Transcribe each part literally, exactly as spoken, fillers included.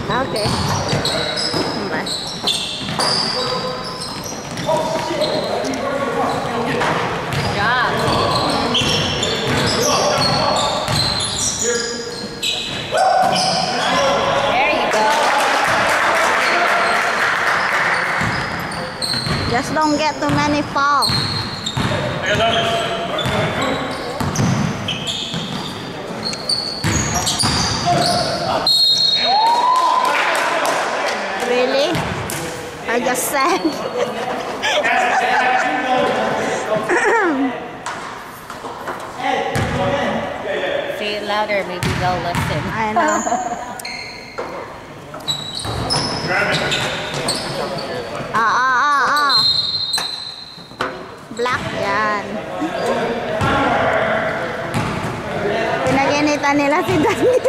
Okay. Bye. Good job. There you go. Just don't get too many fall. Really? I just said. Say it louder, maybe they'll listen. I know. Ah, ah, ah, ah. Black yan. Pinaginitan nila si Daniel.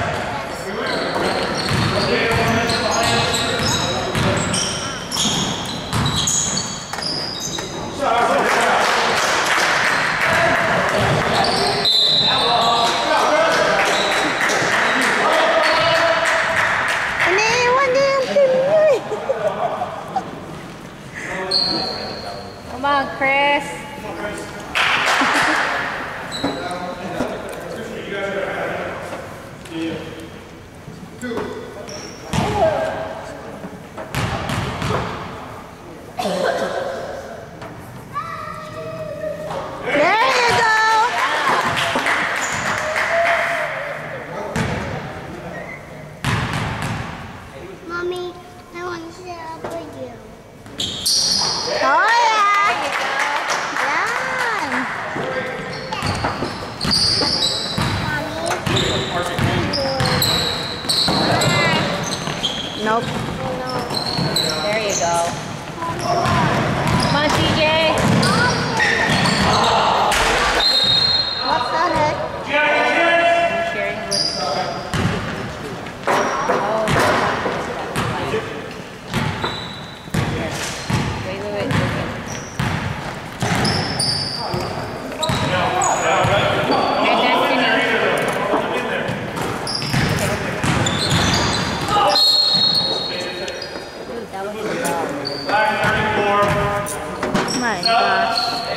Come on, Chris. There you go. Mommy, I want to sit up with you. Oh, nope. There you go. Come on, T J. What the heck? I'm sharing with oh. Wait, wait, wait. Hey, Destiny. My gosh.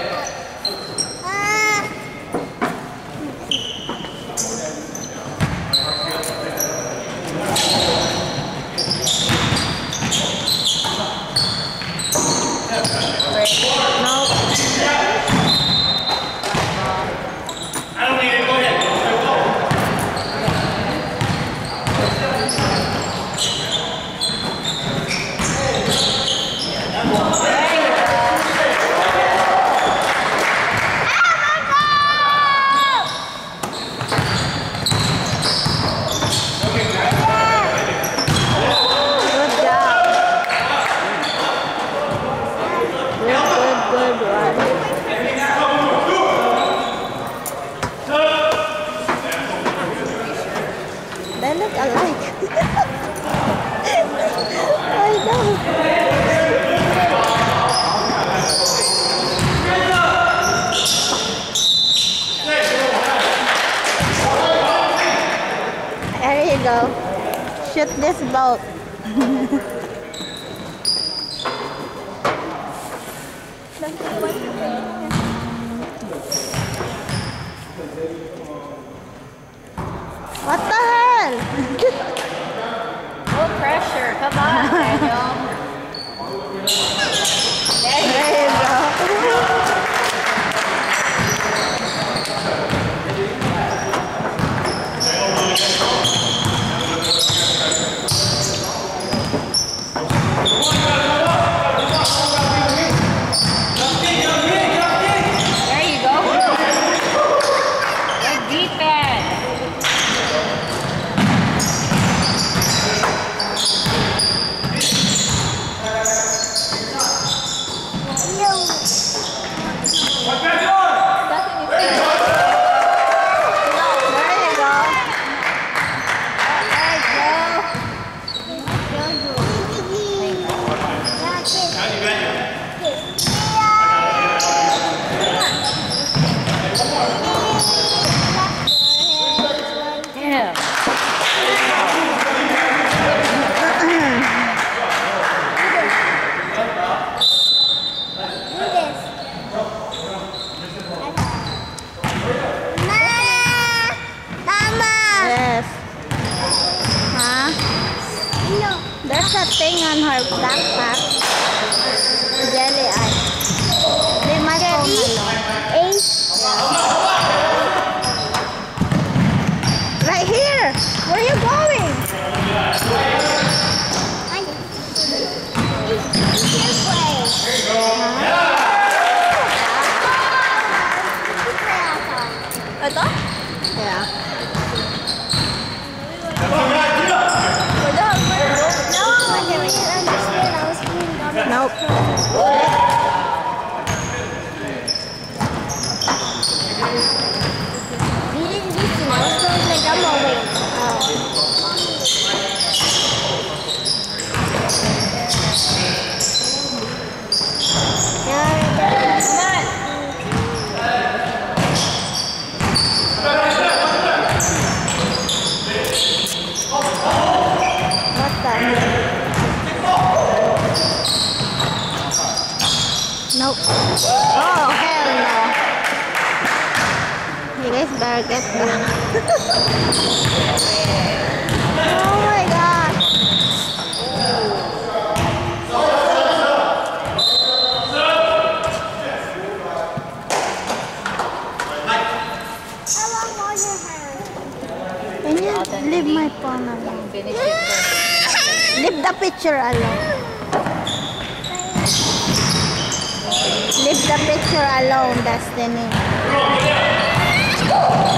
Nope. I don't need it. Go ahead. They look alike. I know. There you go. Shoot this boat. What the hell? No pressure. Come on, Daniel. There you There you go. There you go. Good defense. There's a thing on her backpack. Jelly eye. They might phone alone. Eight. Right here. Where are you going? This way. Ito? Yeah. Nope. You didn't listen. I was going like I'm awake. What the heck? Nope. Oh, hell no. You guys better get back. Oh my god. How long was your hair? Can you leave my phone alone? Finish it first. Leave the picture alone. Leave the picture alone, Destiny. How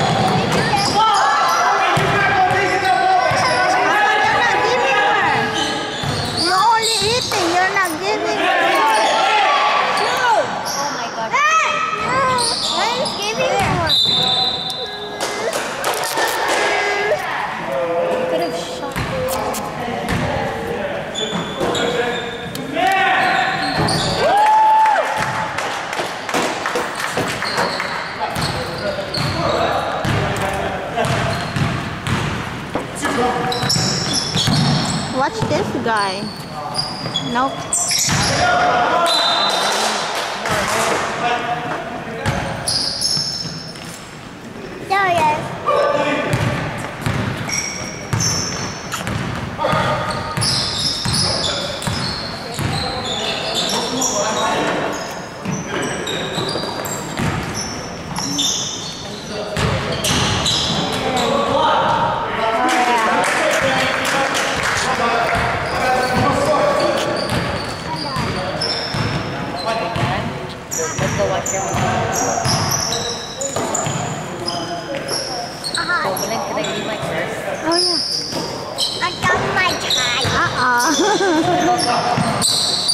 come you're not giving her? You're only eating, you're not giving her. Oh my god. Why is giving her? You could have shot Watch this guy. Nope. There he is. Let's go watch your movie. Uh-huh. Oh, Belen, can I be my first? Oh yeah. I got my tie. Uh-uh.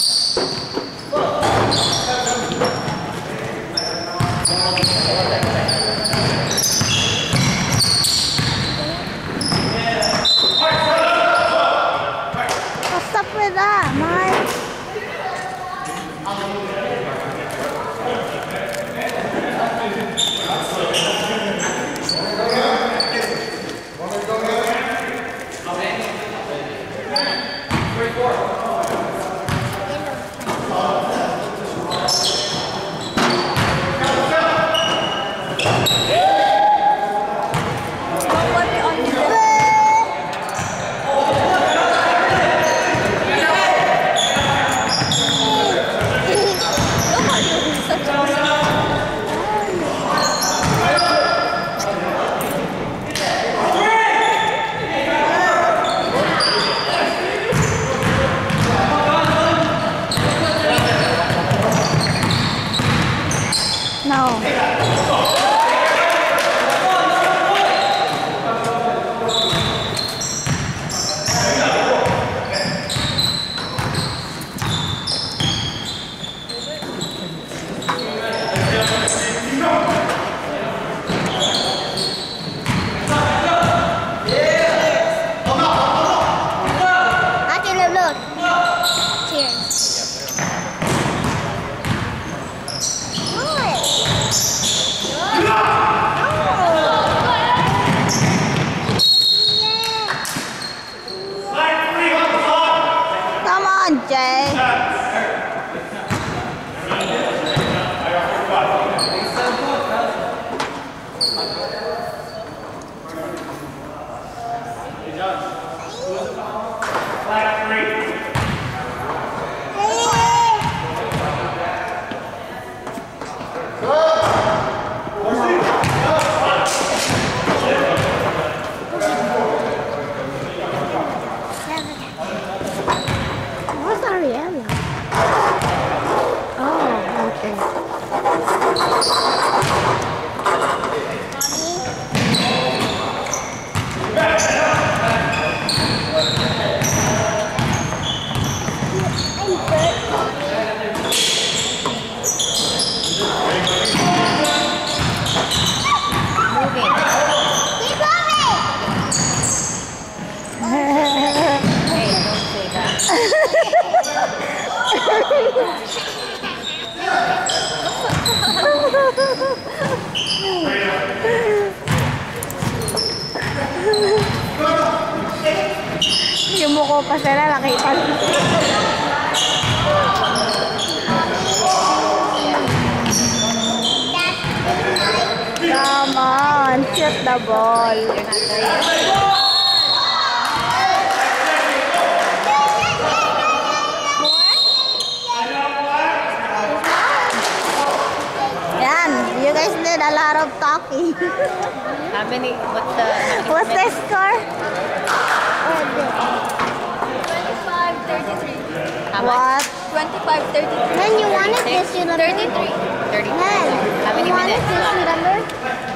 What's up with that, Mike? No. Ate, look, look. Cheers. Come on, Jay. Flag three. Yumuko pa sila, nakita. Come on, shoot the ball. Yan, you guys did a lot of talking. How many? What's the? What's the score? twenty-five thirty-three. How much? What? twenty-five thirty-three. Then you wanted this, you remember? thirty-three. Then, How many you wanted minutes this, left? you remember?